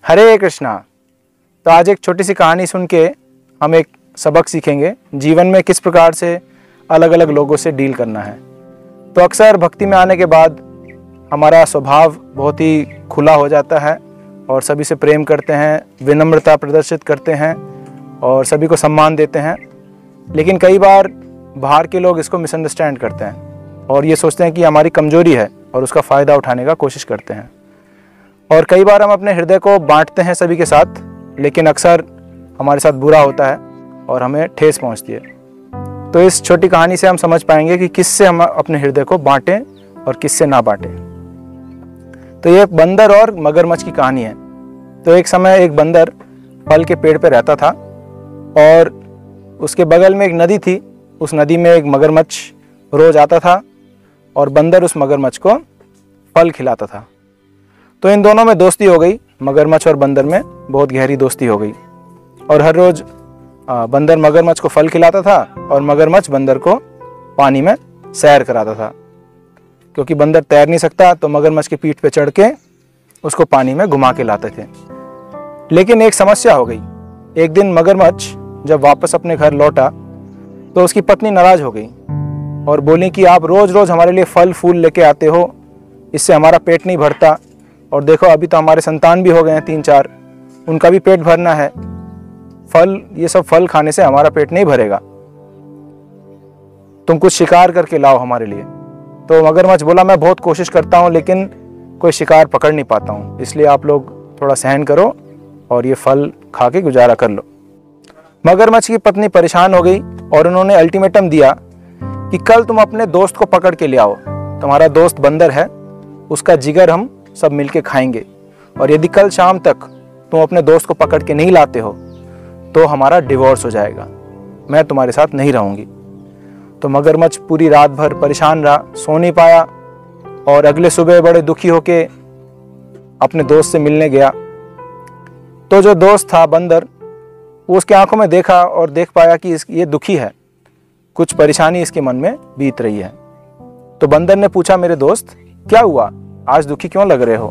हरे कृष्णा। तो आज एक छोटी सी कहानी सुन के हम एक सबक सीखेंगे जीवन में किस प्रकार से अलग अलग लोगों से डील करना है। तो अक्सर भक्ति में आने के बाद हमारा स्वभाव बहुत ही खुला हो जाता है और सभी से प्रेम करते हैं, विनम्रता प्रदर्शित करते हैं और सभी को सम्मान देते हैं। लेकिन कई बार बाहर के लोग इसको मिसअंडरस्टैंड करते हैं और ये सोचते हैं कि हमारी कमजोरी है और उसका फ़ायदा उठाने का कोशिश करते हैं। और कई बार हम अपने हृदय को बांटते हैं सभी के साथ, लेकिन अक्सर हमारे साथ बुरा होता है और हमें ठेस पहुंचती है। तो इस छोटी कहानी से हम समझ पाएंगे कि किससे हम अपने हृदय को बांटें और किससे ना बांटें। तो ये बंदर और मगरमच्छ की कहानी है। तो एक समय एक बंदर फल के पेड़ पे रहता था और उसके बगल में एक नदी थी। उस नदी में एक मगरमच्छ रोज आता था और बंदर उस मगरमच्छ को फल खिलाता था। तो इन दोनों में दोस्ती हो गई, मगरमच्छ और बंदर में बहुत गहरी दोस्ती हो गई। और हर रोज बंदर मगरमच्छ को फल खिलाता था और मगरमच्छ बंदर को पानी में सैर कराता था। क्योंकि बंदर तैर नहीं सकता तो मगरमच्छ की पीठ पे चढ़ के उसको पानी में घुमा के लाते थे। लेकिन एक समस्या हो गई। एक दिन मगरमच्छ जब वापस अपने घर लौटा तो उसकी पत्नी नाराज हो गई और बोली कि आप रोज रोज हमारे लिए फल फूल लेके आते हो, इससे हमारा पेट नहीं भरता। और देखो अभी तो हमारे संतान भी हो गए हैं 3-4, उनका भी पेट भरना है। ये सब फल खाने से हमारा पेट नहीं भरेगा, तुम कुछ शिकार करके लाओ हमारे लिए। तो मगरमच्छ बोला मैं बहुत कोशिश करता हूँ लेकिन कोई शिकार पकड़ नहीं पाता हूँ, इसलिए आप लोग थोड़ा सहन करो और ये फल खा के गुजारा कर लो। मगरमच्छ की पत्नी परेशान हो गई और उन्होंने अल्टीमेटम दिया कि कल तुम अपने दोस्त को पकड़ के ले आओ। तुम्हारा दोस्त बंदर है, उसका जिगर हम सब मिलके खाएंगे और यदि कल शाम तक तुम अपने दोस्त को पकड़ के नहीं लाते हो तो हमारा डिवोर्स हो जाएगा, मैं तुम्हारे साथ नहीं रहूंगी। तो मगरमच्छ पूरी रात भर परेशान रहा, सो नहीं पाया और अगले सुबह बड़े दुखी होके अपने दोस्त से मिलने गया। तो जो दोस्त था बंदर, वो उसकी आंखों में देखा और देख पाया कि ये दुखी है, कुछ परेशानी इसके मन में बीत रही है। तो बंदर ने पूछा मेरे दोस्त क्या हुआ, आज दुखी क्यों लग रहे हो?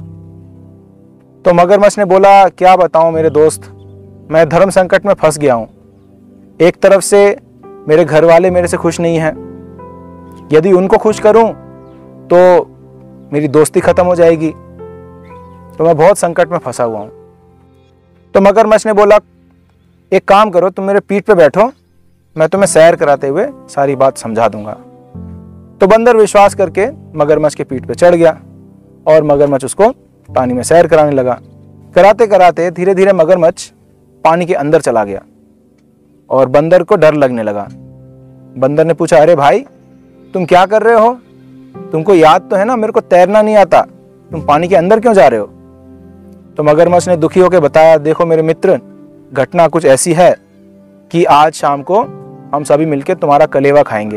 तो मगरमच्छ ने बोला क्या बताऊं मेरे दोस्त, मैं धर्म संकट में फंस गया हूं। एक तरफ से मेरे घर वाले मेरे से खुश नहीं हैं, यदि उनको खुश करूं तो मेरी दोस्ती खत्म हो जाएगी, तो मैं बहुत संकट में फंसा हुआ हूं। तो मगरमच्छ ने बोला एक काम करो, तुम मेरे पीठ पे बैठो, मैं तुम्हें सैर कराते हुए सारी बात समझा दूंगा। तो बंदर विश्वास करके मगरमच्छ के पीठ पे चढ़ गया और मगरमच्छ उसको पानी में सैर कराने लगा। कराते कराते धीरे धीरे मगरमच्छ पानी के अंदर चला गया और बंदर को डर लगने लगा। बंदर ने पूछा अरे भाई तुम क्या कर रहे हो, तुमको याद तो है ना मेरे को तैरना नहीं आता, तुम पानी के अंदर क्यों जा रहे हो? तो मगरमच्छ ने दुखी होकर बताया देखो मेरे मित्र, घटना कुछ ऐसी है कि आज शाम को हम सभी मिलकर तुम्हारा कलेवा खाएंगे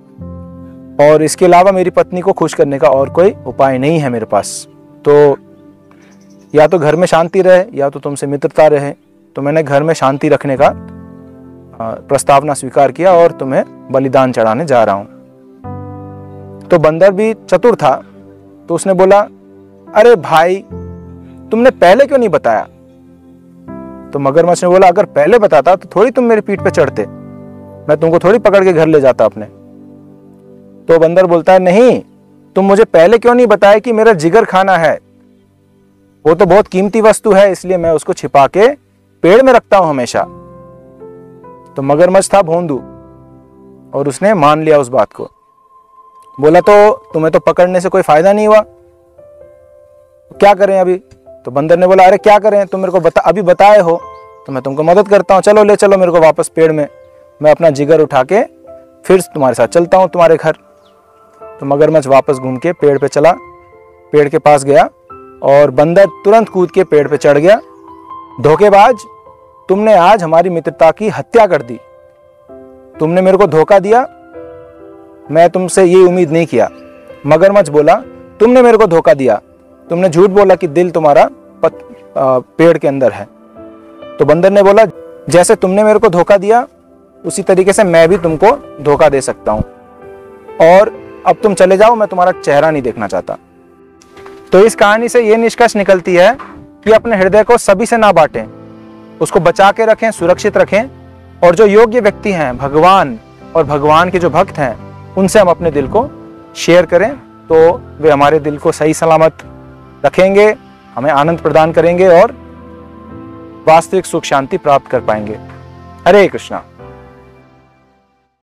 और इसके अलावा मेरी पत्नी को खुश करने का और कोई उपाय नहीं है मेरे पास। तो या तो घर में शांति रहे या तो तुमसे मित्रता रहे। तो मैंने घर में शांति रखने का प्रस्तावना स्वीकार किया और तुम्हें बलिदान चढ़ाने जा रहा हूं। तो बंदर भी चतुर था, तो उसने बोला अरे भाई तुमने पहले क्यों नहीं बताया? तो मगरमच्छ ने बोला अगर पहले बताता तो थोड़ी तुम मेरे पीठ पे चढ़ते, मैं तुमको थोड़ी पकड़ के घर ले जाता अपने। तो बंदर बोलता है नहीं, तुम मुझे पहले क्यों नहीं बताया कि मेरा जिगर खाना है, वो तो बहुत कीमती वस्तु है, इसलिए मैं उसको छिपा के पेड़ में रखता हूं हमेशा। तो मगरमच्छ था भोंदू और उसने मान लिया उस बात को। बोला तो तुम्हें तो पकड़ने से कोई फायदा नहीं हुआ, क्या करें अभी? तो बंदर ने बोला अरे क्या करें, तुम मेरे को अभी बताए हो तो मैं तुमको मदद करता हूँ, चलो ले चलो मेरे को वापस पेड़ में, मैं अपना जिगर उठा के फिर तुम्हारे साथ चलता हूँ तुम्हारे घर। तो मगरमच्छ वापस घूम के पेड़ पे चला, पेड़ के पास गया और बंदर तुरंत कूद के पेड़ पे चढ़ गया। धोखेबाज, तुमने आज हमारी मित्रता की हत्या कर दी, तुमने मेरे को धोखा दिया, मैं तुमसे ये उम्मीद नहीं किया। मगरमच्छ बोला तुमने मेरे को धोखा दिया, तुमने झूठ बोला कि दिल तुम्हारा पेड़ के अंदर है। तो बंदर ने बोला जैसे तुमने मेरे को धोखा दिया उसी तरीके से मैं भी तुमको धोखा दे सकता हूं और अब तुम चले जाओ, मैं तुम्हारा चेहरा नहीं देखना चाहता। तो इस कहानी से ये निष्कर्ष निकलती है कि अपने हृदय को सभी से ना बांटें, उसको बचा के रखें, सुरक्षित रखें। और जो योग्य व्यक्ति हैं, भगवान और भगवान के जो भक्त हैं, उनसे हम अपने दिल को शेयर करें, तो वे हमारे दिल को सही सलामत रखेंगे, हमें आनंद प्रदान करेंगे और वास्तविक सुख शांति प्राप्त कर पाएंगे। हरे कृष्णा।